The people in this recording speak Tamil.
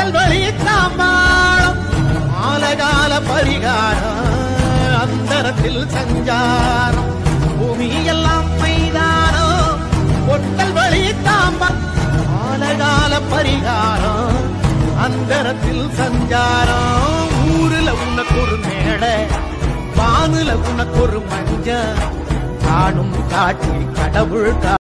பொட்டல் வழி தாம்பாளம் மாலகால பரிகாரம் அந்தரத்தில் சஞ்சாரம் பூமியெல்லாம் மைதானம் பொட்டல் வழி தாம்பாளம் மாலகால பரிகாரம் அந்தரத்தில் சஞ்சாரம் ஊருல உனக்கு ஒரு மேடை வானுல உனக்கு ஒரு மஞ்ச காணும் காட்சி கடவுள்